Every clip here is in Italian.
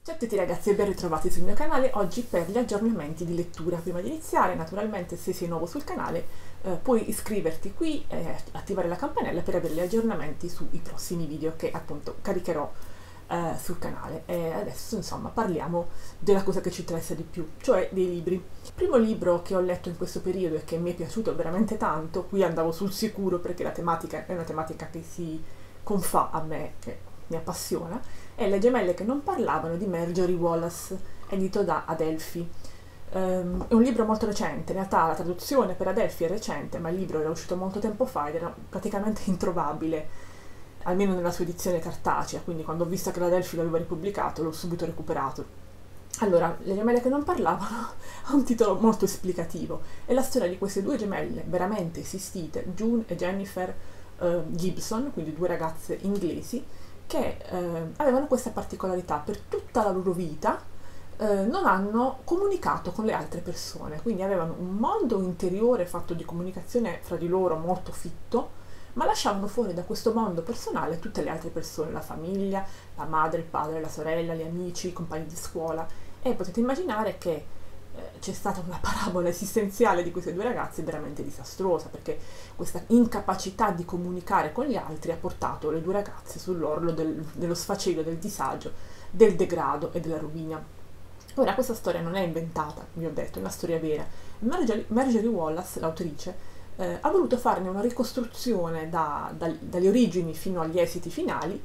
Ciao a tutti ragazzi e ben ritrovati sul mio canale oggi per gli aggiornamenti di lettura. Prima di iniziare, naturalmente, se sei nuovo sul canale, puoi iscriverti qui e attivare la campanella per avere gli aggiornamenti sui prossimi video che appunto caricherò sul canale. E adesso insomma parliamo della cosa che ci interessa di più, cioè dei libri. Il primo libro che ho letto in questo periodo e che mi è piaciuto veramente tanto, qui andavo sul sicuro perché la tematica è una tematica che si confà a me, che mi appassiona, è Le gemelle che non parlavano di Marjorie Wallace, edito da Adelphi. È un libro molto recente, in realtà la traduzione per Adelphi è recente, ma il libro era uscito molto tempo fa ed era praticamente introvabile, almeno nella sua edizione cartacea, quindi quando ho visto che l'Adelphi l'aveva ripubblicato l'ho subito recuperato. Allora, Le gemelle che non parlavano ha un titolo molto esplicativo, è la storia di queste due gemelle veramente esistite, June e Jennifer Gibson, quindi due ragazze inglesi, che avevano questa particolarità: per tutta la loro vita non hanno comunicato con le altre persone, quindi avevano un mondo interiore fatto di comunicazione fra di loro molto fitto, ma lasciavano fuori da questo mondo personale tutte le altre persone, la famiglia, la madre, il padre, la sorella, gli amici, i compagni di scuola, e potete immaginare che c'è stata una parabola esistenziale di queste due ragazze veramente disastrosa, perché questa incapacità di comunicare con gli altri ha portato le due ragazze sull'orlo dello sfacelo, del disagio, del degrado e della rovina. Ora, questa storia non è inventata, vi ho detto, è una storia vera. Marjorie Wallace, l'autrice, ha voluto farne una ricostruzione dalle origini fino agli esiti finali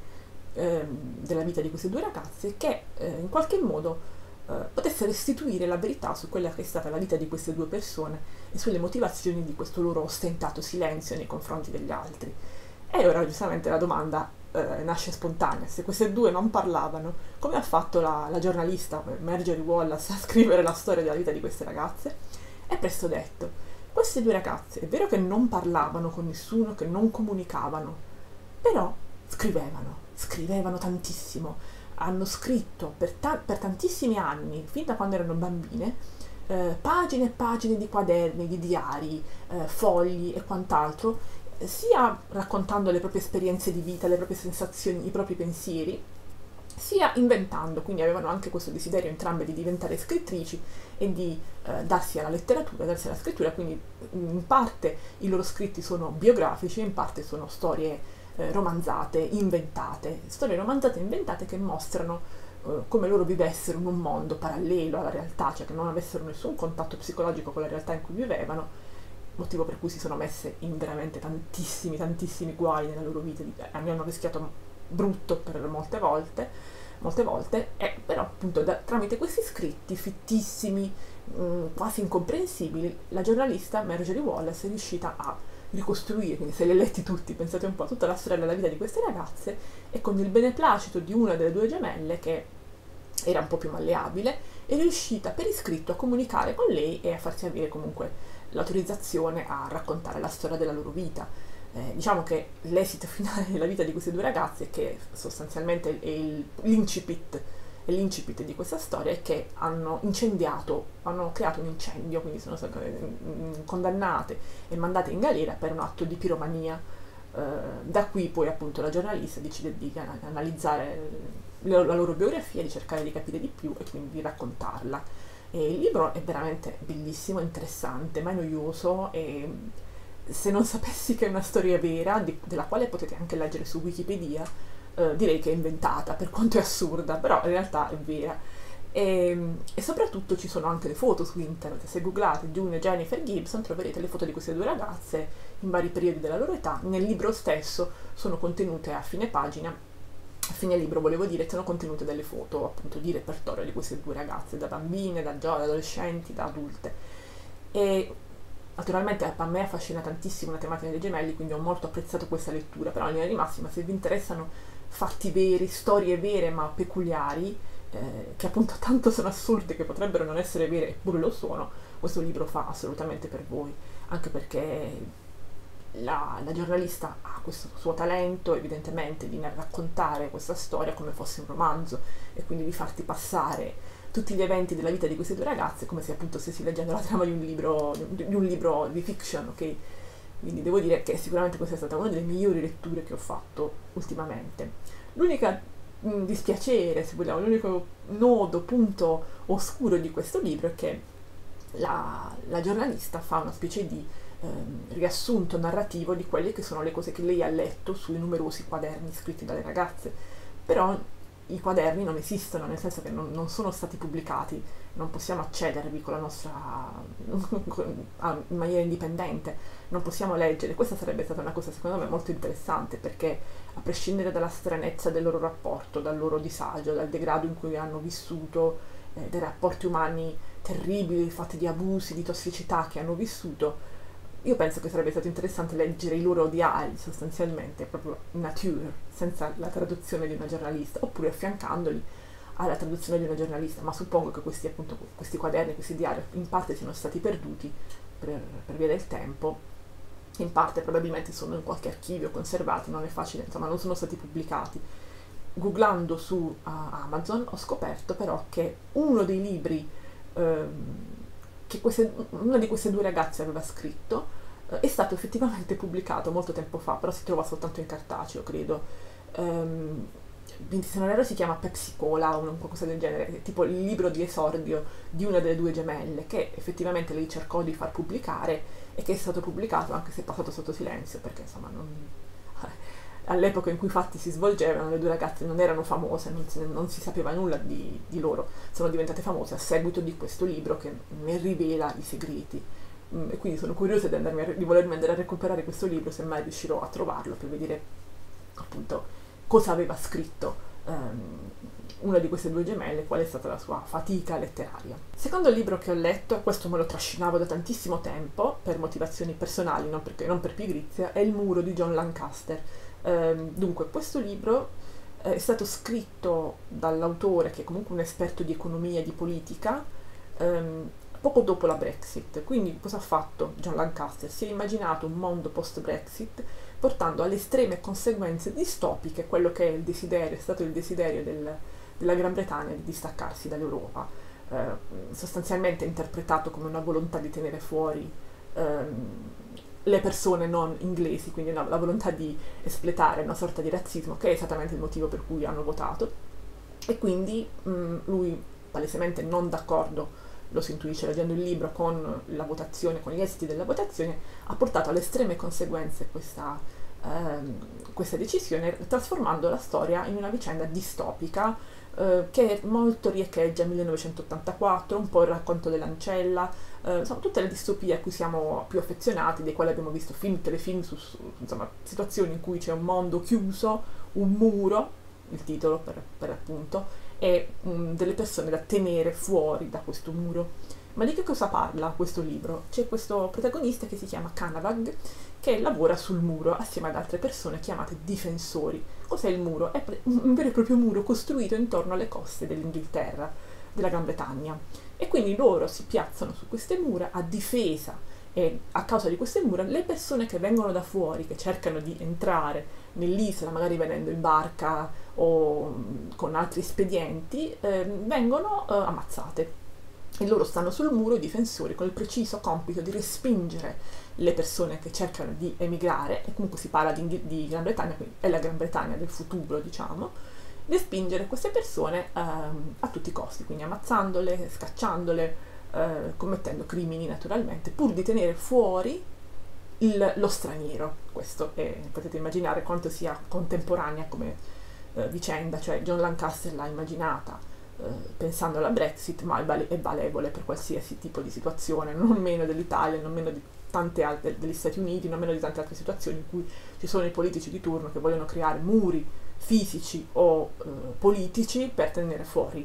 della vita di queste due ragazze, che in qualche modo potesse restituire la verità su quella che è stata la vita di queste due persone e sulle motivazioni di questo loro ostentato silenzio nei confronti degli altri. E ora giustamente la domanda nasce spontanea: se queste due non parlavano, come ha fatto la giornalista Marjorie Wallace a scrivere la storia della vita di queste ragazze? È presto detto: queste due ragazze è vero che non parlavano con nessuno, che non comunicavano, però scrivevano tantissimo. Hanno scritto per tantissimi anni, fin da quando erano bambine, pagine e pagine di quaderni, di diari, fogli e quant'altro, sia raccontando le proprie esperienze di vita, le proprie sensazioni, i propri pensieri, sia inventando. Quindi avevano anche questo desiderio entrambe di diventare scrittrici e di darsi alla letteratura, darsi alla scrittura, quindi in parte i loro scritti sono biografici, in parte sono storie romanzate, inventate, storie romanzate e inventate che mostrano come loro vivessero in un mondo parallelo alla realtà, cioè che non avessero nessun contatto psicologico con la realtà in cui vivevano, motivo per cui si sono messe in veramente tantissimi guai nella loro vita, ne hanno rischiato brutto per molte volte, e però appunto tramite questi scritti fittissimi, quasi incomprensibili, la giornalista Marjorie Wallace è riuscita a ricostruire, quindi se li hai letti tutti, pensate un po' a tutta la storia della vita di queste ragazze, e con il beneplacito di una delle due gemelle, che era un po' più malleabile, è riuscita per iscritto a comunicare con lei e a farsi avere comunque l'autorizzazione a raccontare la storia della loro vita. Diciamo che l'esito finale della vita di queste due ragazze, che sostanzialmente è l'incipit di questa storia, è che hanno creato un incendio, quindi sono state condannate e mandate in galera per un atto di piromania. Da qui poi appunto la giornalista decide di analizzare la loro biografia, di cercare di capire di più e quindi di raccontarla. E il libro è veramente bellissimo, interessante, mai noioso, e se non sapessi che è una storia vera, della quale potete anche leggere su Wikipedia, direi che è inventata, per quanto è assurda, però in realtà è vera. E soprattutto ci sono anche le foto su internet. Se googlate June e Jennifer Gibson troverete le foto di queste due ragazze in vari periodi della loro età. Nel libro stesso sono contenute a fine pagina, a fine libro volevo dire, sono contenute delle foto appunto di repertorio di queste due ragazze, da bambine, da adolescenti, da adulte. E naturalmente a me affascina tantissimo la tematica dei gemelli, quindi ho molto apprezzato questa lettura, però in linea di massima, se vi interessano fatti veri, storie vere ma peculiari, che appunto tanto sono assurde che potrebbero non essere vere eppure lo sono, questo libro fa assolutamente per voi, anche perché la giornalista ha questo suo talento evidentemente di raccontare questa storia come fosse un romanzo, e quindi di farti passare tutti gli eventi della vita di queste due ragazze come se appunto stessi leggendo la trama di un libro di fiction, ok? Quindi devo dire che sicuramente questa è stata una delle migliori letture che ho fatto ultimamente. L'unica dispiacere, se vogliamo, l'unico nodo, punto oscuro di questo libro è che la giornalista fa una specie di riassunto narrativo di quelle che sono le cose che lei ha letto sui numerosi quaderni scritti dalle ragazze, però i quaderni non esistono, nel senso che non sono stati pubblicati, non possiamo accedervi con la nostra in maniera indipendente, non possiamo leggere. Questa sarebbe stata una cosa secondo me molto interessante, perché a prescindere dalla stranezza del loro rapporto, dal loro disagio, dal degrado in cui hanno vissuto, dai rapporti umani terribili, fatti di abusi, di tossicità che hanno vissuto, io penso che sarebbe stato interessante leggere i loro diari sostanzialmente, proprio nature, senza la traduzione di una giornalista, oppure affiancandoli alla traduzione di una giornalista, ma suppongo che questi, appunto, questi quaderni, questi diari in parte siano stati perduti per via del tempo, in parte probabilmente sono in qualche archivio conservati, non è facile, insomma non sono stati pubblicati. Googlando su Amazon ho scoperto però che uno dei libri che una di queste due ragazze aveva scritto è stato effettivamente pubblicato molto tempo fa, però si trova soltanto in cartaceo, credo. Se non erro si chiama Pepsi Cola o qualcosa del genere, tipo il libro di esordio di una delle due gemelle, che effettivamente lei cercò di far pubblicare e che è stato pubblicato, anche se è passato sotto silenzio, perché insomma all'epoca in cui i fatti si svolgevano le due ragazze non erano famose, non si sapeva nulla di loro, sono diventate famose a seguito di questo libro che ne rivela i segreti. E quindi sono curiosa di volermi andare a recuperare questo libro, se mai riuscirò a trovarlo, per vedere appunto cosa aveva scritto una di queste due gemelle, qual è stata la sua fatica letteraria. Il secondo libro che ho letto, questo me lo trascinavo da tantissimo tempo per motivazioni personali, non per pigrizia, è Il muro di John Lancaster. Dunque, questo libro è stato scritto dall'autore, che è comunque un esperto di economia e di politica, poco dopo la Brexit. Quindi cosa ha fatto John Lancaster? Si è immaginato un mondo post-Brexit portando alle estreme conseguenze distopiche quello che è stato il desiderio della Gran Bretagna di distaccarsi dall'Europa, sostanzialmente interpretato come una volontà di tenere fuori le persone non inglesi, quindi la volontà di espletare una sorta di razzismo, che è esattamente il motivo per cui hanno votato. E quindi lui, palesemente non d'accordo, lo si intuisce leggendo il libro, con la votazione, con gli esiti della votazione, ha portato alle estreme conseguenze questa decisione, trasformando la storia in una vicenda distopica che molto riecheggia 1984, un po' il racconto dell'ancella, insomma tutte le distopie a cui siamo più affezionati, dei quali abbiamo visto film, telefilm, insomma situazioni in cui c'è un mondo chiuso, un muro, il titolo per appunto, e delle persone da tenere fuori da questo muro. Ma di che cosa parla questo libro? C'è questo protagonista che si chiama Kanavag, che lavora sul muro assieme ad altre persone chiamate difensori. Cos'è il muro? È un vero e proprio muro costruito intorno alle coste dell'Inghilterra, della Gran Bretagna. E quindi loro si piazzano su queste mura a difesa, e a causa di queste mura le persone che vengono da fuori, che cercano di entrare nell'isola, magari venendo in barca o con altri espedienti, vengono ammazzate. E loro stanno sul muro, i difensori, con il preciso compito di respingere le persone che cercano di emigrare, e comunque si parla di Gran Bretagna, quindi è la Gran Bretagna del futuro, diciamo, respingere queste persone a tutti i costi, quindi ammazzandole, scacciandole, commettendo crimini naturalmente, pur di tenere fuori lo straniero. Questo potete immaginare quanto sia contemporanea come vicenda, cioè John Lancaster l'ha immaginata pensando alla Brexit, ma è valevole per qualsiasi tipo di situazione, non meno dell'Italia, non meno di tante altre, degli Stati Uniti, non meno di tante altre situazioni in cui ci sono i politici di turno che vogliono creare muri fisici o politici per tenere fuori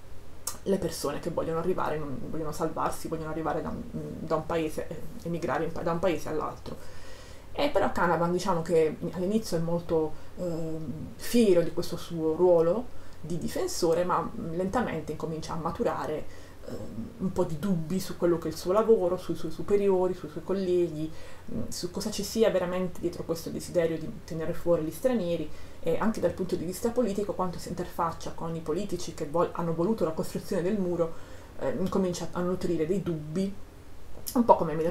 le persone che vogliono arrivare, non vogliono salvarsi, vogliono arrivare da un paese, emigrare da un paese all'altro. E però Canavan, diciamo che all'inizio è molto fiero di questo suo ruolo di difensore, ma lentamente incomincia a maturare un po' di dubbi su quello che è il suo lavoro, sui suoi superiori, sui suoi colleghi, su cosa ci sia veramente dietro questo desiderio di tenere fuori gli stranieri, e anche dal punto di vista politico quanto si interfaccia con i politici che hanno voluto la costruzione del muro, incomincia a nutrire dei dubbi, un po' come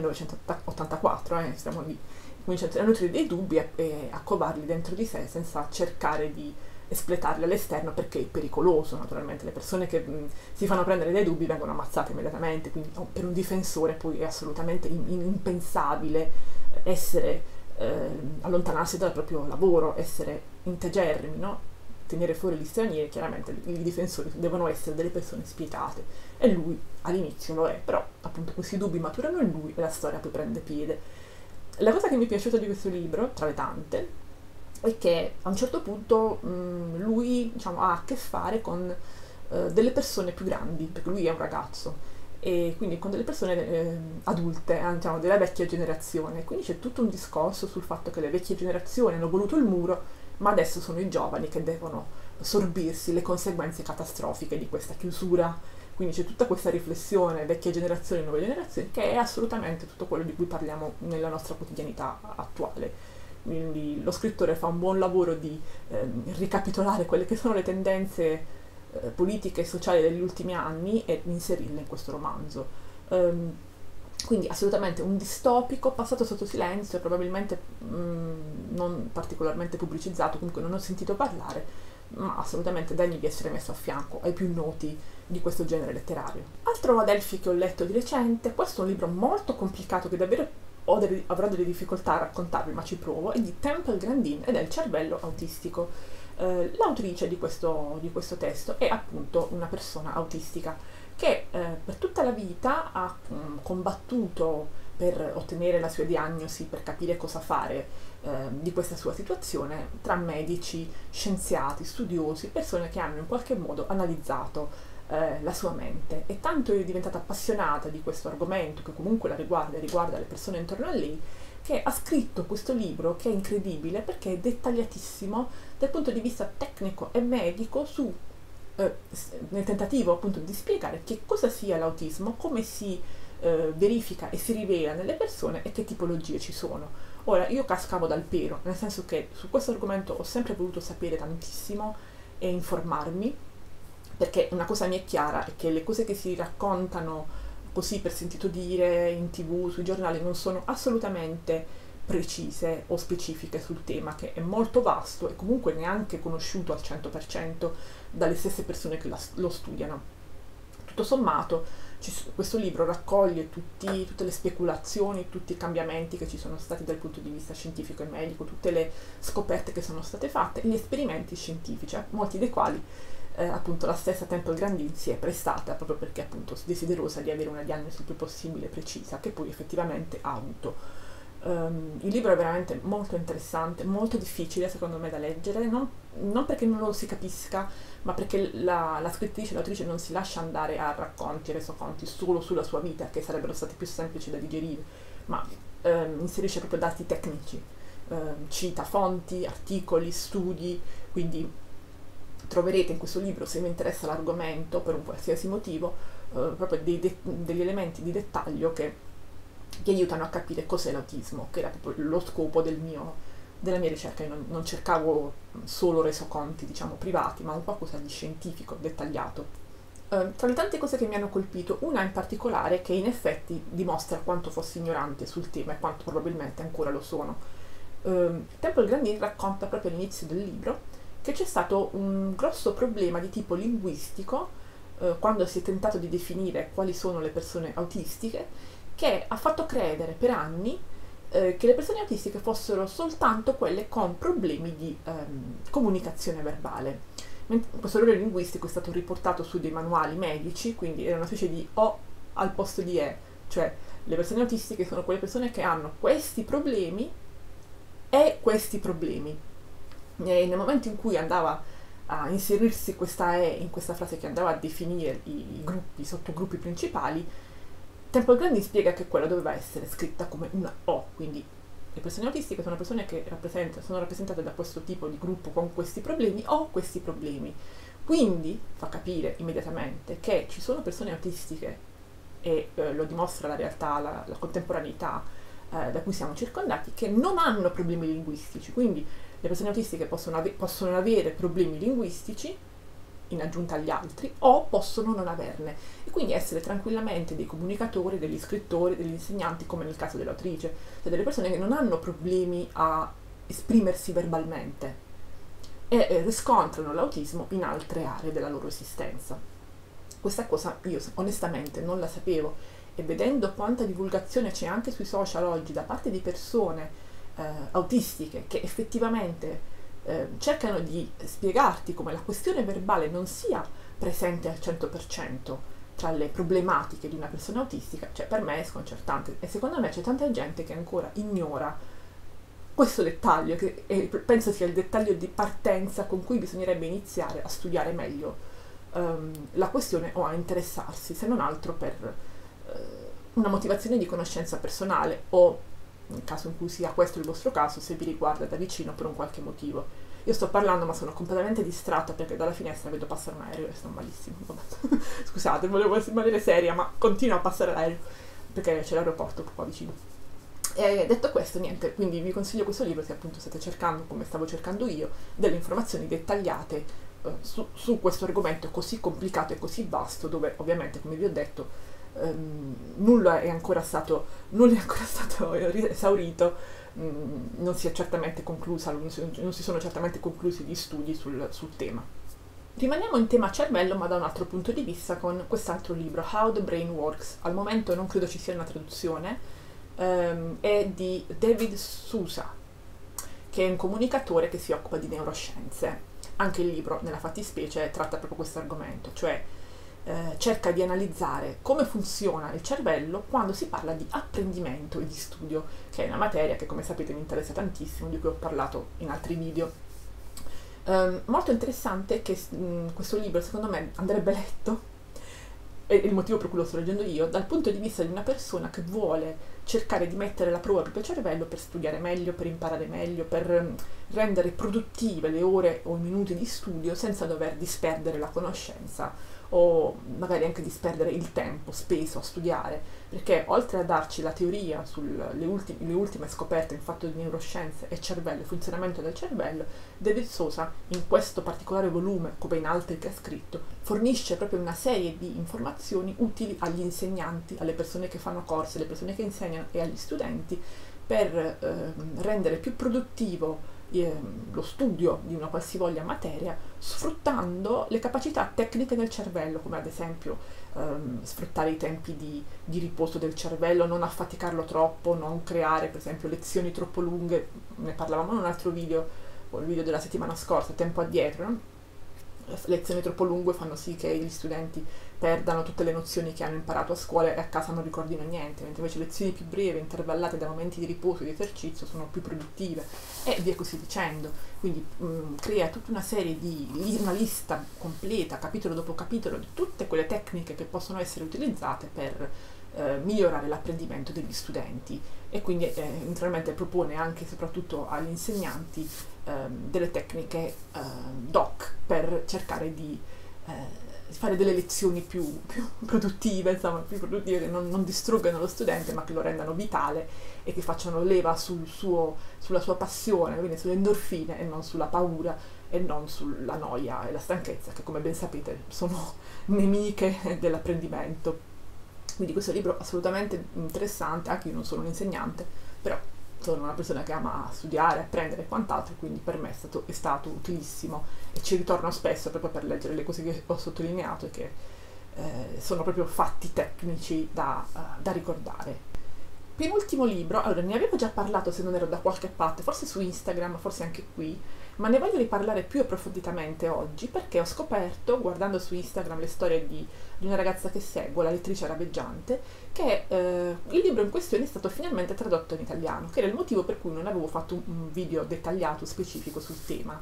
1984, siamo lì, comincia a nutrire dei dubbi e a covarli dentro di sé senza cercare di espletarli all'esterno perché è pericoloso. Naturalmente le persone che si fanno prendere dai dubbi vengono ammazzate immediatamente, quindi per un difensore poi è assolutamente impensabile essere allontanarsi dal proprio lavoro, essere integerrimi, no? Tenere fuori gli stranieri. Chiaramente i difensori devono essere delle persone spietate, e lui all'inizio lo è, però appunto questi dubbi maturano in lui e la storia poi prende piede. La cosa che mi è piaciuta di questo libro, tra le tante, è che a un certo punto lui, diciamo, ha a che fare con delle persone più grandi, perché lui è un ragazzo, e quindi con delle persone adulte, diciamo, della vecchia generazione. Quindi c'è tutto un discorso sul fatto che le vecchie generazioni hanno voluto il muro, ma adesso sono i giovani che devono sorbirsi le conseguenze catastrofiche di questa chiusura. Quindi c'è tutta questa riflessione, vecchie generazioni, nuove generazioni, che è assolutamente tutto quello di cui parliamo nella nostra quotidianità attuale. Quindi lo scrittore fa un buon lavoro di ricapitolare quelle che sono le tendenze politiche e sociali degli ultimi anni e inserirle in questo romanzo. Quindi assolutamente un distopico passato sotto silenzio, probabilmente non particolarmente pubblicizzato, comunque non ho sentito parlare, ma assolutamente degno di essere messo a fianco ai più noti di questo genere letterario. Altro Adelphi che ho letto di recente, questo è un libro molto complicato che davvero avrò delle difficoltà a raccontarvi, ma ci provo, è di Temple Grandin ed è Il cervello autistico. L'autrice di questo testo è appunto una persona autistica che per tutta la vita ha combattuto per ottenere la sua diagnosi, per capire cosa fare di questa sua situazione, tra medici, scienziati, studiosi, persone che hanno in qualche modo analizzato la sua mente, e tanto è diventata appassionata di questo argomento, che comunque la riguarda e riguarda le persone intorno a lei, che ha scritto questo libro che è incredibile perché è dettagliatissimo dal punto di vista tecnico e medico nel tentativo appunto di spiegare che cosa sia l'autismo, come si verifica e si rivela nelle persone e che tipologie ci sono. Ora, io cascavo dal pero, nel senso che su questo argomento ho sempre voluto sapere tantissimo e informarmi, perché una cosa mi è chiara, è che le cose che si raccontano così per sentito dire in TV, sui giornali, non sono assolutamente precise o specifiche sul tema, che è molto vasto e comunque neanche conosciuto al 100% dalle stesse persone che lo studiano. Tutto sommato questo libro raccoglie tutte le speculazioni, tutti i cambiamenti che ci sono stati dal punto di vista scientifico e medico, tutte le scoperte che sono state fatte, gli esperimenti scientifici, molti dei quali appunto la stessa Temple Grandin si è prestata, proprio perché appunto desiderosa di avere una diagnosi il più possibile precisa, che poi effettivamente ha avuto. Il libro è veramente molto interessante, molto difficile secondo me da leggere, non perché non lo si capisca, ma perché la scrittrice, l'autrice non si lascia andare a racconti e resoconti solo sulla sua vita, che sarebbero stati più semplici da digerire, ma inserisce proprio dati tecnici, cita fonti, articoli, studi, quindi troverete in questo libro, se vi interessa l'argomento per un qualsiasi motivo, proprio degli elementi di dettaglio che aiutano a capire cos'è l'autismo, che era proprio lo scopo della mia ricerca. Io non cercavo solo resoconti, diciamo, privati, ma un qualcosa di scientifico, dettagliato. Tra le tante cose che mi hanno colpito, una in particolare che in effetti dimostra quanto fossi ignorante sul tema e quanto probabilmente ancora lo sono. Temple Grandin racconta proprio all'inizio del libro che c'è stato un grosso problema di tipo linguistico quando si è tentato di definire quali sono le persone autistiche, che ha fatto credere per anni che le persone autistiche fossero soltanto quelle con problemi di comunicazione verbale. Questo errore linguistico è stato riportato su dei manuali medici, quindi era una specie di O al posto di E, cioè le persone autistiche sono quelle persone che hanno questi problemi e questi problemi. E nel momento in cui andava a inserirsi questa E in questa frase che andava a definire i sottogruppi principali, Temple Grandin spiega che quella doveva essere scritta come una O, quindi le persone autistiche sono persone che sono rappresentate da questo tipo di gruppo con questi problemi o questi problemi. Quindi fa capire immediatamente che ci sono persone autistiche, e lo dimostra la realtà, la contemporaneità da cui siamo circondati, che non hanno problemi linguistici. Quindi le persone autistiche possono avere problemi linguistici in aggiunta agli altri, o possono non averne, e quindi essere tranquillamente dei comunicatori, degli scrittori, degli insegnanti, come nel caso dell'autrice, cioè delle persone che non hanno problemi a esprimersi verbalmente. e riscontrano l'autismo in altre aree della loro esistenza. Questa cosa io onestamente non la sapevo, e vedendo quanta divulgazione c'è anche sui social oggi da parte di persone autistiche che effettivamente cercano di spiegarti come la questione verbale non sia presente al 100% tra le problematiche di una persona autistica, cioè per me è sconcertante, e secondo me c'è tanta gente che ancora ignora questo dettaglio, che penso sia il dettaglio di partenza con cui bisognerebbe iniziare a studiare meglio la questione, o a interessarsi, se non altro per una motivazione di conoscenza personale, o nel caso in cui sia questo il vostro caso, se vi riguarda da vicino per un qualche motivo. Io sto parlando ma sono completamente distratta perché dalla finestra vedo passare un aereo e sto malissimo. Vabbè. Scusate, volevo rimanere seria, ma continua a passare l'aereo perché c'è l'aeroporto qua vicino. E detto questo, niente, quindi vi consiglio questo libro se appunto state cercando, come stavo cercando io, delle informazioni dettagliate su questo argomento così complicato e così vasto, dove ovviamente, come vi ho detto, nulla è ancora stato esaurito, non si è certamente conclusa, non si sono certamente conclusi gli studi sul tema. Rimaniamo in tema cervello, ma da un altro punto di vista, con quest'altro libro, How the Brain Works. Al momento non credo ci sia una traduzione, è di David Sousa, che è un comunicatore che si occupa di neuroscienze. Anche il libro, nella fattispecie, tratta proprio questo argomento, cioè cerca di analizzare come funziona il cervello quando si parla di apprendimento e di studio, che è una materia che, come sapete, mi interessa tantissimo, di cui ho parlato in altri video. Molto interessante che questo libro, secondo me, andrebbe letto, e il motivo per cui lo sto leggendo io, dal punto di vista di una persona che vuole cercare di mettere alla prova il proprio cervello per studiare meglio, per imparare meglio, per rendere produttive le ore o i minuti di studio senza dover disperdere la conoscenza, o magari anche disperdere il tempo speso a studiare, perché oltre a darci la teoria sulle ultime scoperte in fatto di neuroscienze e cervello, funzionamento del cervello, David Sousa, in questo particolare volume, come in altri che ha scritto, fornisce proprio una serie di informazioni utili agli insegnanti, alle persone che fanno corsi, alle persone che insegnano e agli studenti, per rendere più produttivo lo studio di una qualsivoglia materia, sfruttando le capacità tecniche del cervello, come ad esempio sfruttare i tempi di riposo del cervello, non affaticarlo troppo, non creare per esempio lezioni troppo lunghe. Ne parlavamo in un altro video, o il video della settimana scorsa, tempo addietro, no? Lezioni troppo lunghe fanno sì che gli studenti perdano tutte le nozioni che hanno imparato a scuola e a casa non ricordino niente, mentre invece lezioni più brevi, intervallate da momenti di riposo e di esercizio, sono più produttive, e via così dicendo. Quindi crea tutta una serie una lista completa, capitolo dopo capitolo, di tutte quelle tecniche che possono essere utilizzate per migliorare l'apprendimento degli studenti, e quindi naturalmente propone anche e soprattutto agli insegnanti delle tecniche doc per cercare di fare delle lezioni più produttive, insomma, più produttive, che non distruggano lo studente ma che lo rendano vitale e che facciano leva sulla sua passione, quindi sulle endorfine e non sulla paura e non sulla noia e la stanchezza, che come ben sapete sono nemiche dell'apprendimento. Quindi questo libro è assolutamente interessante, anche io non sono un insegnante, però sono una persona che ama studiare, apprendere e quant'altro, quindi per me è stato utilissimo, e ci ritorno spesso proprio per leggere le cose che ho sottolineato e che sono proprio fatti tecnici da ricordare. Penultimo libro, allora ne avevo già parlato, se non ero da qualche parte, forse su Instagram, forse anche qui, ma ne voglio riparlare più approfonditamente oggi, perché ho scoperto, guardando su Instagram le storie di una ragazza che seguo, la lettrice arabeggiante, che il libro in questione è stato finalmente tradotto in italiano, che era il motivo per cui non avevo fatto un video dettagliato, specifico sul tema.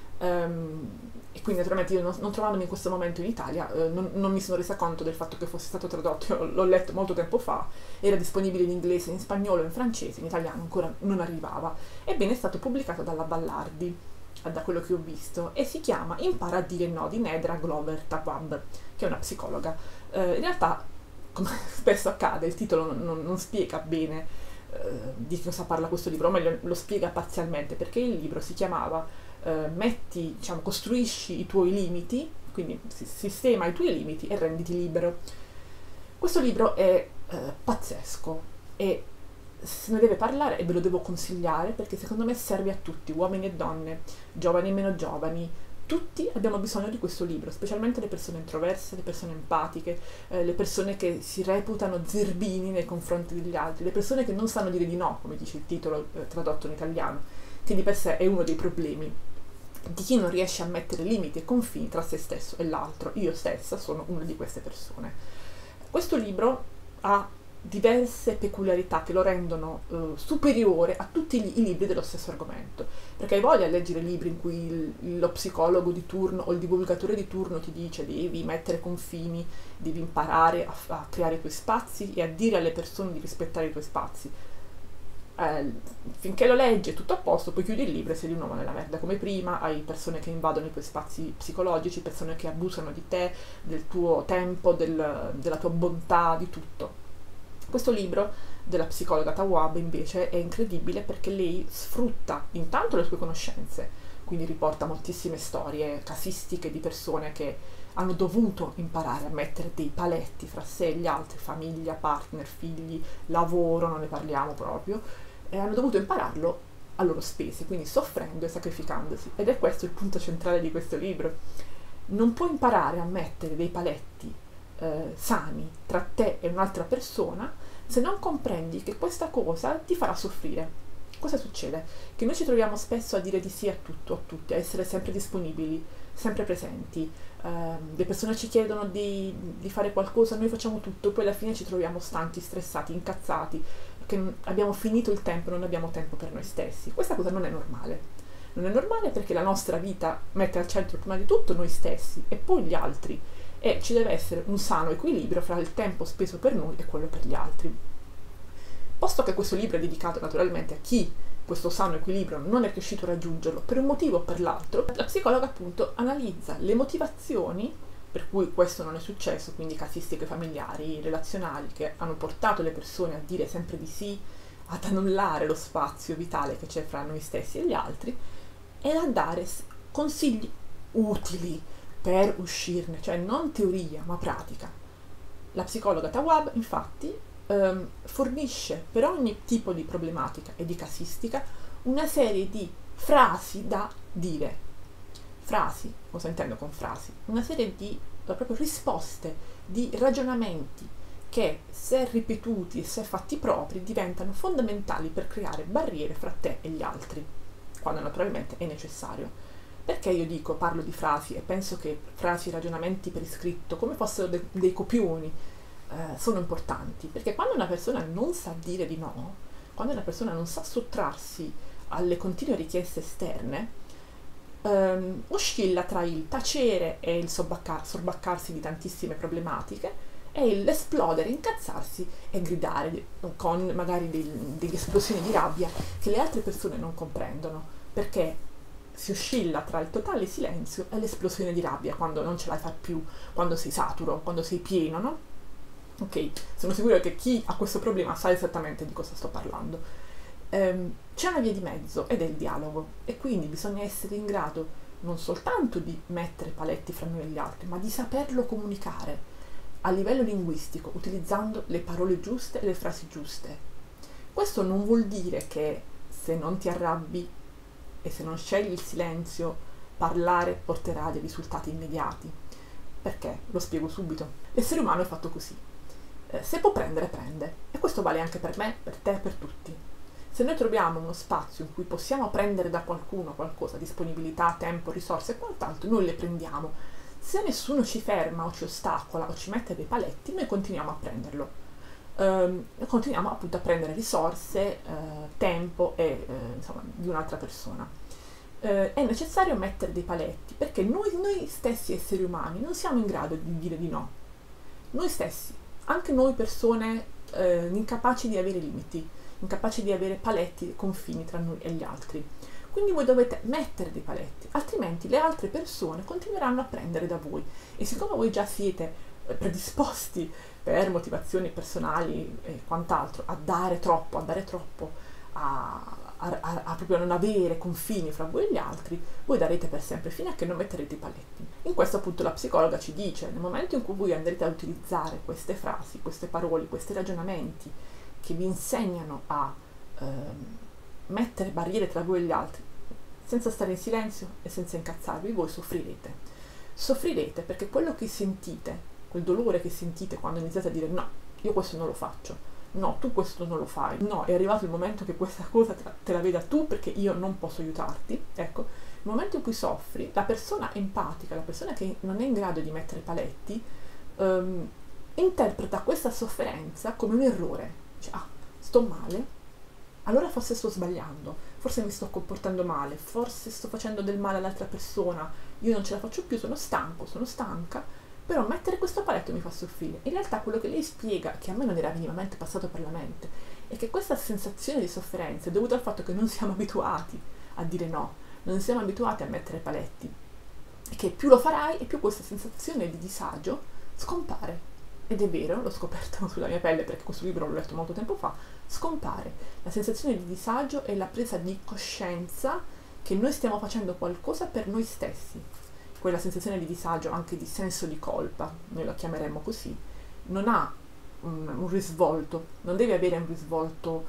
E quindi naturalmente io non trovandomi in questo momento in Italia non mi sono resa conto del fatto che fosse stato tradotto. Io l'ho letto molto tempo fa, era disponibile in inglese, in spagnolo, in francese, in italiano ancora non arrivava. Ebbene, è stato pubblicato dalla Ballardi, da quello che ho visto, e si chiama Impara a dire no, di Nedra Glover Tawwab, che è una psicologa. In realtà, come spesso accade, il titolo non spiega bene di cosa parla questo libro, o meglio lo spiega parzialmente, perché il libro si chiamava costruisci i tuoi limiti, quindi sistema i tuoi limiti e renditi libero. Questo libro è pazzesco, è se ne deve parlare e ve lo devo consigliare perché secondo me serve a tutti, uomini e donne, giovani e meno giovani. Tutti abbiamo bisogno di questo libro, specialmente le persone introverse, le persone empatiche, le persone che si reputano zerbini nei confronti degli altri, le persone che non sanno dire di no, come dice il titolo tradotto in italiano, che di per sé è uno dei problemi di chi non riesce a mettere limiti e confini tra se stesso e l'altro. Io stessa sono una di queste persone. Questo libro ha diverse peculiarità che lo rendono superiore a tutti i libri dello stesso argomento, perché hai voglia di leggere libri in cui lo psicologo di turno o il divulgatore di turno ti dice devi mettere confini, devi imparare a creare i tuoi spazi e a dire alle persone di rispettare i tuoi spazi. Finché lo leggi è tutto a posto, poi chiudi il libro e sei di nuovo nella merda come prima, hai persone che invadono i tuoi spazi psicologici, persone che abusano di te, del tuo tempo, della tua bontà, di tutto. Questo libro della psicologa Tawwab invece è incredibile perché lei sfrutta intanto le sue conoscenze, quindi riporta moltissime storie casistiche di persone che hanno dovuto imparare a mettere dei paletti fra sé e gli altri, famiglia, partner, figli, lavoro, non ne parliamo proprio, e hanno dovuto impararlo a loro spese, quindi soffrendo e sacrificandosi. Ed è questo il punto centrale di questo libro. Non puoi imparare a mettere dei paletti sani tra te e un'altra persona se non comprendi che questa cosa ti farà soffrire. Cosa succede? Che noi ci troviamo spesso a dire di sì a tutto, a tutti, a essere sempre disponibili, sempre presenti. Le persone ci chiedono di fare qualcosa, noi facciamo tutto, poi alla fine ci troviamo stanchi, stressati, incazzati, che abbiamo finito il tempo, non abbiamo tempo per noi stessi. Questa cosa non è normale. Non è normale perché la nostra vita mette al centro prima di tutto noi stessi e poi gli altri, e ci deve essere un sano equilibrio fra il tempo speso per noi e quello per gli altri. Posto che questo libro è dedicato naturalmente a chi questo sano equilibrio non è riuscito a raggiungerlo per un motivo o per l'altro, la psicologa appunto analizza le motivazioni per cui questo non è successo, quindi casistiche familiari, relazionali, che hanno portato le persone a dire sempre di sì, ad annullare lo spazio vitale che c'è fra noi stessi e gli altri, e a dare consigli utili per uscirne, cioè non teoria ma pratica. La psicologa Tawwab infatti fornisce per ogni tipo di problematica e di casistica una serie di frasi da dire. Frasi, cosa intendo con frasi? Una serie di proprio risposte, di ragionamenti che, se ripetuti e se fatti propri, diventano fondamentali per creare barriere fra te e gli altri, quando naturalmente è necessario. Perché io parlo di frasi e penso che frasi e ragionamenti per iscritto, come fossero dei copioni, sono importanti? Perché quando una persona non sa dire di no, quando una persona non sa sottrarsi alle continue richieste esterne, oscilla tra il tacere e il sorbaccarsi di tantissime problematiche e l'esplodere, incazzarsi e gridare con magari delle esplosioni di rabbia che le altre persone non comprendono, perché si oscilla tra il totale silenzio e l'esplosione di rabbia quando non ce la fai più, quando sei saturo, quando sei pieno, no? Ok, sono sicura che chi ha questo problema sa esattamente di cosa sto parlando. C'è una via di mezzo ed è il dialogo, e quindi bisogna essere in grado non soltanto di mettere paletti fra noi e gli altri, ma di saperlo comunicare a livello linguistico, utilizzando le parole giuste e le frasi giuste. Questo non vuol dire che se non ti arrabbi e se non scegli il silenzio, parlare porterà dei risultati immediati. Perché? Lo spiego subito. L'essere umano è fatto così. Se può prendere, prende. E questo vale anche per me, per te, per tutti. Se noi troviamo uno spazio in cui possiamo prendere da qualcuno qualcosa, disponibilità, tempo, risorse e quant'altro, noi le prendiamo. Se nessuno ci ferma o ci ostacola o ci mette dei paletti, noi continuiamo a prenderlo. Continuiamo appunto a prendere risorse, tempo e insomma di un'altra persona. È necessario mettere dei paletti perché noi stessi esseri umani non siamo in grado di dire di no. Noi stessi, anche noi persone incapaci di avere limiti, incapaci di avere paletti, confini tra noi e gli altri. Quindi voi dovete mettere dei paletti, altrimenti le altre persone continueranno a prendere da voi. E siccome voi già siete predisposti per motivazioni personali e quant'altro a dare troppo, a proprio non avere confini fra voi e gli altri, voi darete per sempre fino a che non metterete i paletti. In questo appunto la psicologa ci dice, nel momento in cui voi andrete a utilizzare queste frasi, queste parole, questi ragionamenti che vi insegnano a mettere barriere tra voi e gli altri, senza stare in silenzio e senza incazzarvi, voi soffrirete. Soffrirete perché quello che sentite, quel dolore che sentite quando iniziate a dire no, io questo non lo faccio, no, tu questo non lo fai, no, è arrivato il momento che questa cosa te la veda tu perché io non posso aiutarti, ecco, nel momento in cui soffri, la persona empatica, la persona che non è in grado di mettere paletti, interpreta questa sofferenza come un errore. Dice, ah, sto male, allora forse sto sbagliando, forse mi sto comportando male, forse sto facendo del male all'altra persona, io non ce la faccio più, sono stanco, sono stanca, però mettere questo paletto mi fa soffrire. In realtà quello che lei spiega, che a me non era minimamente passato per la mente, è che questa sensazione di sofferenza è dovuta al fatto che non siamo abituati a dire no, non siamo abituati a mettere paletti, e che più lo farai e più questa sensazione di disagio scompare. Ed è vero, l'ho scoperto sulla mia pelle perché questo libro l'ho letto molto tempo fa, scompare. La sensazione di disagio è la presa di coscienza che noi stiamo facendo qualcosa per noi stessi. Quella sensazione di disagio, anche di senso di colpa, noi la chiameremmo così, non ha un risvolto, non deve avere un risvolto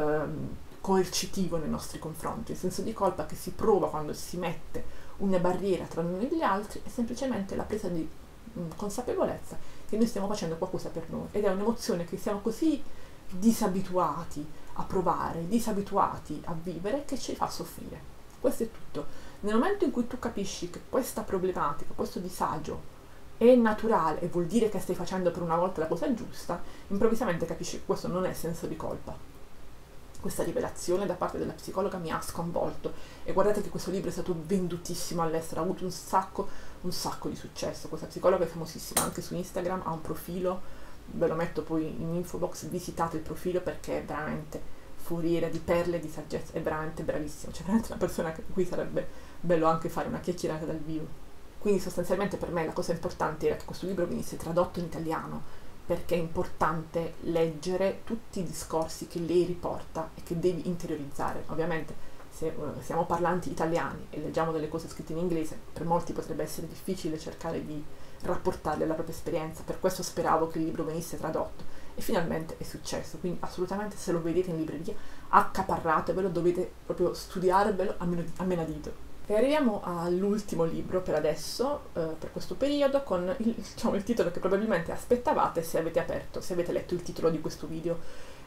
coercitivo nei nostri confronti. Il senso di colpa che si prova quando si mette una barriera tra noi e gli altri è semplicemente la presa di consapevolezza che noi stiamo facendo qualcosa per noi, ed è un'emozione che siamo così disabituati a provare, disabituati a vivere, che ci fa soffrire. Questo è tutto. Nel momento in cui tu capisci che questa problematica, questo disagio è naturale e vuol dire che stai facendo per una volta la cosa giusta, improvvisamente capisci che questo non è senso di colpa. Questa rivelazione da parte della psicologa mi ha sconvolto, e guardate che questo libro è stato vendutissimo all'estero, ha avuto un sacco di successo. Questa psicologa è famosissima anche su Instagram, ha un profilo, ve lo metto poi in info box, visitate il profilo perché è veramente foriera di perle, di saggezza, è veramente bravissima, cioè veramente una persona con cui sarebbe bello anche fare una chiacchierata dal vivo. Quindi sostanzialmente per me la cosa importante era che questo libro venisse tradotto in italiano, perché è importante leggere tutti i discorsi che lei riporta e che devi interiorizzare. Ovviamente se siamo parlanti italiani e leggiamo delle cose scritte in inglese, per molti potrebbe essere difficile cercare di rapportarle alla propria esperienza, per questo speravo che il libro venisse tradotto e finalmente è successo. Quindi assolutamente, se lo vedete in libreria, accaparratevelo, dovete proprio studiarvelo a menadito. E arriviamo all'ultimo libro per adesso, per questo periodo, con il titolo che probabilmente aspettavate se avete letto il titolo di questo video,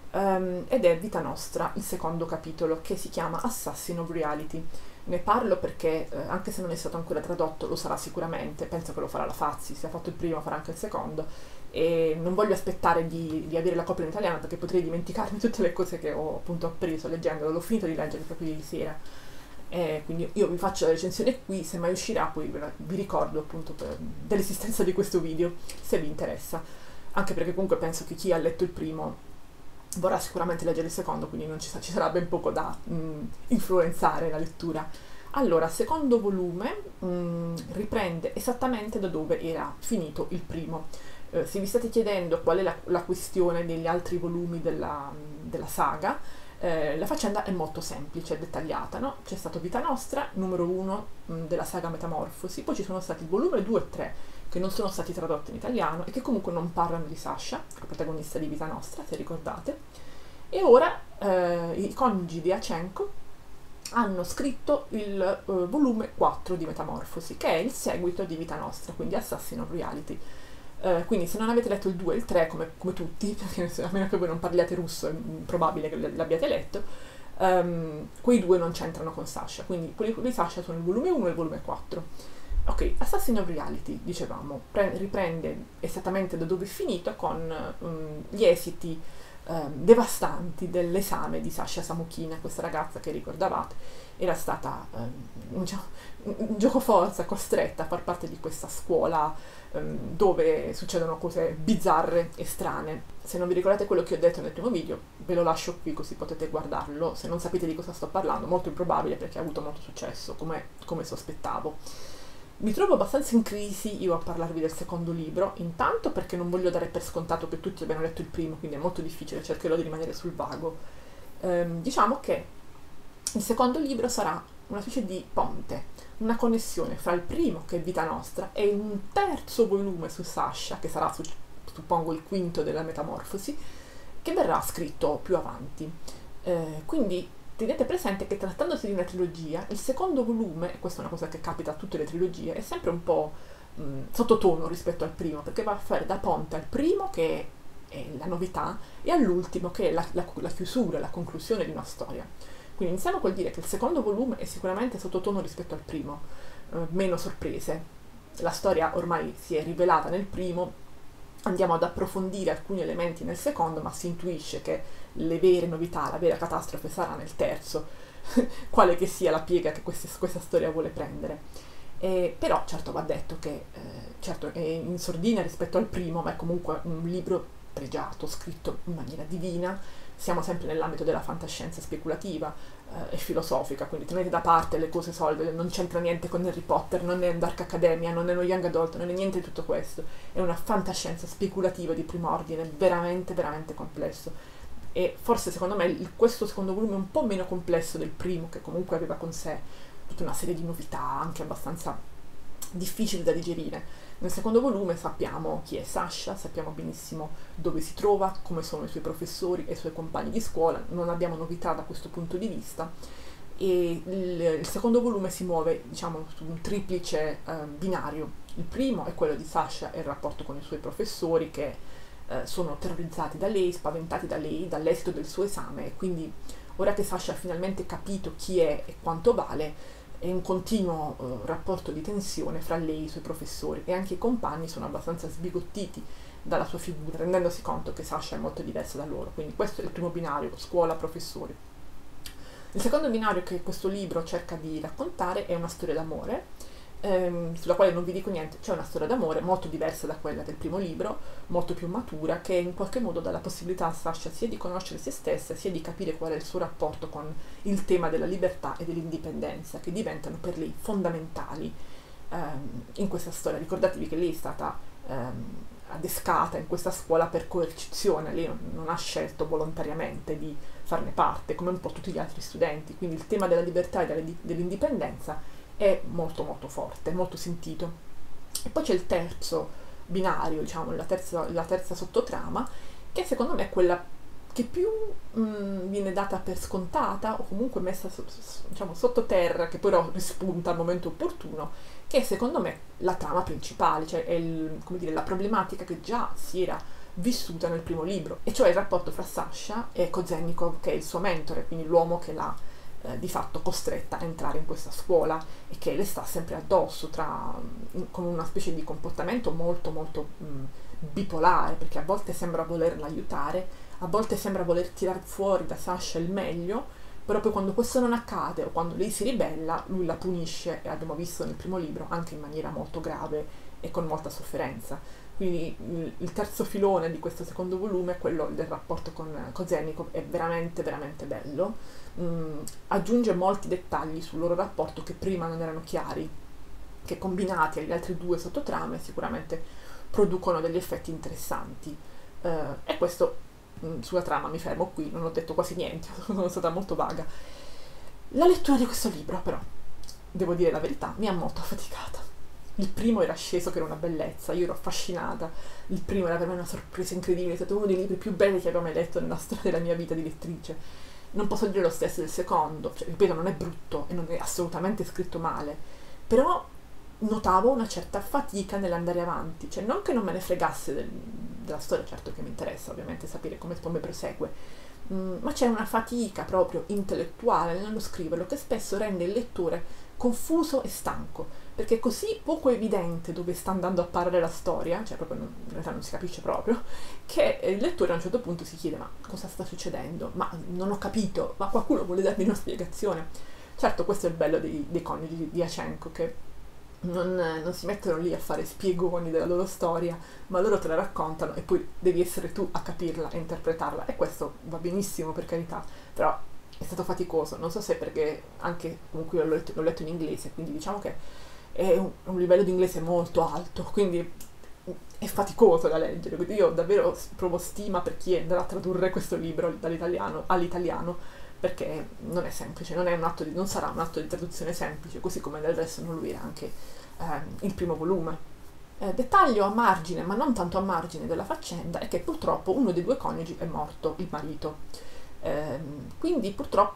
ed è Vita Nostra, il secondo capitolo, che si chiama Assassin of Reality. Ne parlo perché, anche se non è stato ancora tradotto, lo sarà sicuramente, penso che lo farà la Fazzi, se ha fatto il primo farà anche il secondo, e non voglio aspettare di avere la copia in italiano perché potrei dimenticarmi tutte le cose che ho appunto appreso leggendolo. L'ho finito di leggere proprio ieri sera. Quindi io vi faccio la recensione qui, se mai uscirà poi vi ricordo appunto dell'esistenza di questo video se vi interessa, anche perché comunque penso che chi ha letto il primo vorrà sicuramente leggere il secondo, quindi non ci sarà ben poco da influenzare la lettura. Allora, secondo volume riprende esattamente da dove era finito il primo. Se vi state chiedendo qual è la questione degli altri volumi della saga, la faccenda è molto semplice e dettagliata, no? C'è stato Vita Nostra, numero 1 della saga Metamorfosi, poi ci sono stati il volume 2 e 3 che non sono stati tradotti in italiano e che comunque non parlano di Sasha, la protagonista di Vita Nostra, se ricordate, e ora i coniugi di Acenko hanno scritto il volume 4 di Metamorfosi, che è il seguito di Vita Nostra, quindi Assassin of Reality. Quindi se non avete letto il 2 e il 3 come tutti, perché a meno che voi non parliate russo è improbabile che l'abbiate letto, quei due non c'entrano con Sasha, quindi quelli di Sasha sono il volume 1 e il volume 4. Ok, Assassin of Reality, dicevamo, riprende esattamente da dove è finito, con gli esiti devastanti dell'esame di Sasha Samokhina, questa ragazza che ricordavate era stata un giocoforza costretta a far parte di questa scuola dove succedono cose bizzarre e strane. Se non vi ricordate quello che ho detto nel primo video, ve lo lascio qui così potete guardarlo. Se non sapete di cosa sto parlando, molto improbabile perché ha avuto molto successo, come sospettavo. Mi trovo abbastanza in crisi io a parlarvi del secondo libro, intanto perché non voglio dare per scontato che tutti abbiano letto il primo, quindi è molto difficile, cercherò di rimanere sul vago. Diciamo che il secondo libro sarà una specie di ponte, una connessione fra il primo, che è Vita Nostra, e un terzo volume su Sasha, che sarà suppongo il quinto della Metamorfosi, che verrà scritto più avanti. Quindi tenete presente che trattandosi di una trilogia, il secondo volume, e questa è una cosa che capita a tutte le trilogie, è sempre un po' sottotono rispetto al primo, perché va a fare da ponte al primo, che è la novità, e all'ultimo, che è la chiusura, la conclusione di una storia. Quindi iniziamo col dire che il secondo volume è sicuramente sottotono rispetto al primo, meno sorprese. La storia ormai si è rivelata nel primo, andiamo ad approfondire alcuni elementi nel secondo, ma si intuisce che le vere novità, la vera catastrofe sarà nel terzo, quale che sia la piega che questa storia vuole prendere. Però certo va detto che certo è in sordina rispetto al primo, ma è comunque un libro pregiato, scritto in maniera divina. Siamo sempre nell'ambito della fantascienza speculativa e filosofica, quindi tenete da parte le cose solide, non c'entra niente con Harry Potter, non è Dark Academia, non è uno Young Adult, non è niente di tutto questo, è una fantascienza speculativa di primo ordine, veramente veramente complesso. E forse secondo me questo secondo volume è un po' meno complesso del primo, che comunque aveva con sé tutta una serie di novità anche abbastanza difficili da digerire. Nel secondo volume sappiamo chi è Sasha, sappiamo benissimo dove si trova, come sono i suoi professori e i suoi compagni di scuola, non abbiamo novità da questo punto di vista, e il secondo volume si muove, diciamo, su un triplice binario. Il primo è quello di Sasha e il rapporto con i suoi professori, che sono terrorizzati da lei, spaventati da lei, dall'esito del suo esame, e quindi ora che Sasha ha finalmente capito chi è e quanto vale, è un continuo rapporto di tensione fra lei e i suoi professori, e anche i compagni sono abbastanza sbigottiti dalla sua figura, rendendosi conto che Sasha è molto diversa da loro. Quindi questo è il primo binario, scuola-professori. Il secondo binario che questo libro cerca di raccontare è una storia d'amore, sulla quale non vi dico niente. C'è una storia d'amore molto diversa da quella del primo libro, molto più matura, che in qualche modo dà la possibilità a Sasha sia di conoscere se stessa, sia di capire qual è il suo rapporto con il tema della libertà e dell'indipendenza, che diventano per lei fondamentali in questa storia. Ricordatevi che lei è stata adescata in questa scuola per coercizione, lei non ha scelto volontariamente di farne parte, come un po' tutti gli altri studenti, quindi il tema della libertà e dell'indipendenza è molto molto forte, molto sentito. E poi c'è il terzo binario, diciamo, la terza sottotrama, che secondo me è quella che più viene data per scontata, o comunque messa diciamo, sottoterra, che però rispunta al momento opportuno, che è secondo me la trama principale, cioè è come dire, la problematica che già si era vissuta nel primo libro, e cioè il rapporto fra Sasha e Kozennikov, che è il suo mentore, quindi l'uomo che l'ha di fatto costretta a entrare in questa scuola e che le sta sempre addosso, con una specie di comportamento molto molto bipolare, perché a volte sembra volerla aiutare, a volte sembra voler tirar fuori da Sasha il meglio, però poi quando questo non accade o quando lei si ribella, lui la punisce, e abbiamo visto nel primo libro anche in maniera molto grave e con molta sofferenza. Quindi il terzo filone di questo secondo volume, quello del rapporto con Kozennikov, è veramente veramente bello. Aggiunge molti dettagli sul loro rapporto che prima non erano chiari, che combinati agli altri due sottotrame sicuramente producono degli effetti interessanti. E questo sulla trama mi fermo qui, non ho detto quasi niente, sono stata molto vaga. La lettura di questo libro, però, devo dire la verità, mi ha molto affaticata. Il primo era sceso che era una bellezza, io ero affascinata, il primo era per me una sorpresa incredibile, è stato uno dei libri più belli che avevo mai letto nella storia della mia vita di lettrice. Non posso dire lo stesso del secondo, cioè, ripeto, non è brutto e non è assolutamente scritto male, però notavo una certa fatica nell'andare avanti, cioè non che non me ne fregasse della storia, certo che mi interessa ovviamente sapere come prosegue, ma c'è una fatica proprio intellettuale nello scriverlo che spesso rende il lettore confuso e stanco, perché è così poco evidente dove sta andando a parare la storia, cioè proprio in realtà non si capisce proprio, che il lettore a un certo punto si chiede: ma cosa sta succedendo? Ma non ho capito, ma qualcuno vuole darmi una spiegazione? Certo, questo è il bello dei coniugi di Dyachenko, che non si mettono lì a fare spiegoni della loro storia, ma loro te la raccontano e poi devi essere tu a capirla e interpretarla, e questo va benissimo, per carità, però è stato faticoso. Non so se perché anche comunque io l'ho letto in inglese, quindi diciamo che è un livello di inglese molto alto, quindi è faticoso da leggere, quindi io davvero provo stima per chi andrà a tradurre questo libro dall'italiano all'italiano, perché non è semplice, non sarà un atto di traduzione semplice, così come del resto non lo era anche il primo volume. Dettaglio a margine, ma non tanto a margine della faccenda, è che purtroppo uno dei due coniugi è morto, il marito. Quindi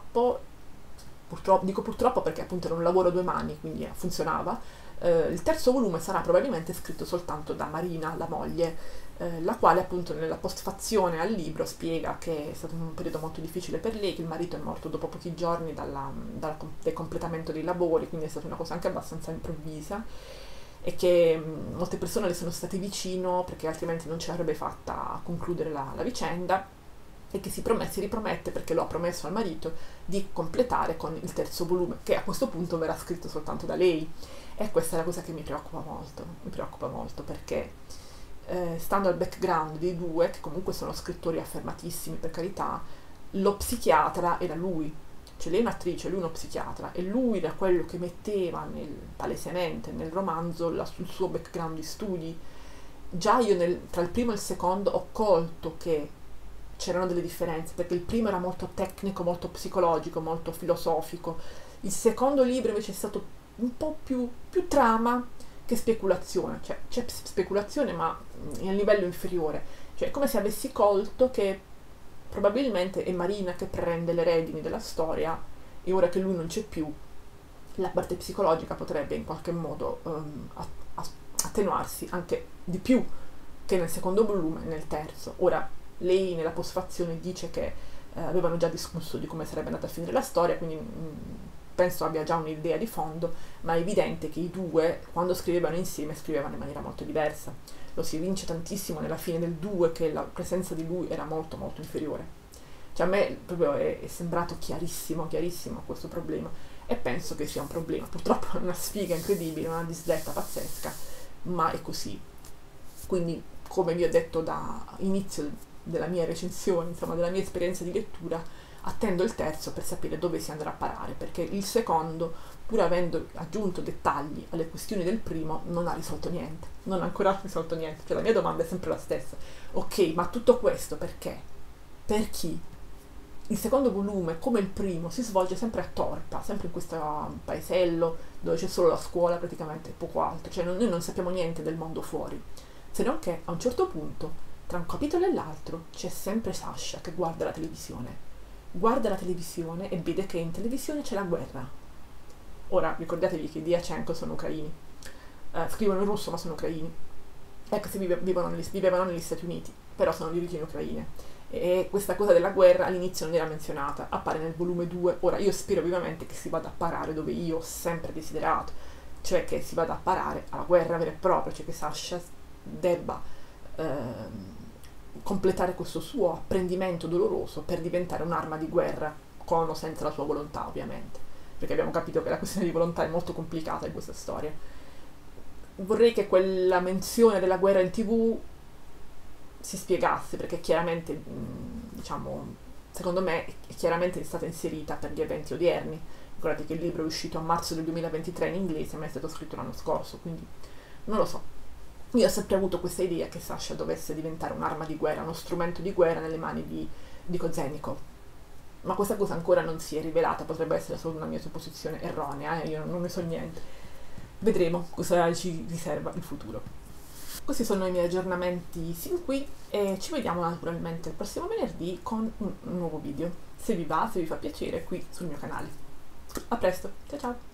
dico purtroppo perché appunto era un lavoro a due mani, quindi funzionava. Il terzo volume sarà probabilmente scritto soltanto da Marina, la moglie, la quale appunto nella postfazione al libro spiega che è stato un periodo molto difficile per lei, che il marito è morto dopo pochi giorni del completamento dei lavori, quindi è stata una cosa anche abbastanza improvvisa, e che molte persone le sono state vicino perché altrimenti non ce l'avrebbe fatta a concludere la vicenda, e che si ripromette, perché lo ha promesso al marito, di completare con il terzo volume, che a questo punto verrà scritto soltanto da lei. E questa è la cosa che mi preoccupa molto perché stando al background dei due, che comunque sono scrittori affermatissimi per carità, lo psichiatra era lui, cioè lei è un'attrice, lui uno psichiatra, e lui da quello che metteva palesemente nel romanzo sul suo background di studi. Già io tra il primo e il secondo ho colto che c'erano delle differenze, perché il primo era molto tecnico, molto psicologico, molto filosofico. Il secondo libro invece è stato un po' più trama che speculazione, cioè c'è speculazione ma a livello inferiore, cioè è come se avessi colto che probabilmente è Marina che prende le redini della storia, e ora che lui non c'è più, la parte psicologica potrebbe in qualche modo attenuarsi anche di più che nel secondo volume e nel terzo. Ora, lei nella postfazione dice che avevano già discusso di come sarebbe andata a finire la storia, quindi penso abbia già un'idea di fondo, ma è evidente che i due, quando scrivevano insieme, scrivevano in maniera molto diversa. Lo si evince tantissimo nella fine del 2, che la presenza di lui era molto molto inferiore. Cioè a me proprio è sembrato chiarissimo questo problema, e penso che sia un problema. Purtroppo è una sfiga incredibile, una disdetta pazzesca, ma è così. Quindi, come vi ho detto da inizio della mia recensione, insomma della mia esperienza di lettura, attendo il terzo per sapere dove si andrà a parare, perché il secondo, pur avendo aggiunto dettagli alle questioni del primo, non ha risolto niente, non ha ancora risolto niente. Cioè la mia domanda è sempre la stessa: ok, ma tutto questo perché? Per chi? Il secondo volume, come il primo, si svolge sempre a Torpa, sempre in questo paesello dove c'è solo la scuola, praticamente poco altro, cioè noi non sappiamo niente del mondo fuori, se non che a un certo punto, tra un capitolo e l'altro, c'è sempre Sasha che guarda la televisione e vede che in televisione c'è la guerra. Ora ricordatevi che i Diachenko sono ucraini, scrivono in russo ma sono ucraini, ecco, se vivevano negli Stati Uniti, però sono di origini ucraine, e questa cosa della guerra all'inizio non era menzionata, appare nel volume 2. Ora io spero vivamente che si vada a parare dove io ho sempre desiderato, cioè che si vada a parare alla guerra vera e propria, cioè che Sasha debba completare questo suo apprendimento doloroso per diventare un'arma di guerra, con o senza la sua volontà ovviamente, perché abbiamo capito che la questione di volontà è molto complicata in questa storia. Vorrei che quella menzione della guerra in TV si spiegasse, perché chiaramente, diciamo, secondo me è chiaramente stata inserita per gli eventi odierni. Ricordate che il libro è uscito a marzo del 2023 in inglese, ma è stato scritto l'anno scorso, quindi non lo so. Io ho sempre avuto questa idea che Sasha dovesse diventare un'arma di guerra, uno strumento di guerra nelle mani di Kozennikov, ma questa cosa ancora non si è rivelata, potrebbe essere solo una mia supposizione erronea, io non ne so niente. Vedremo cosa ci riserva il futuro. Questi sono i miei aggiornamenti sin qui, e ci vediamo naturalmente il prossimo venerdì con un nuovo video. Se vi va, se vi fa piacere, qui sul mio canale. A presto, ciao ciao!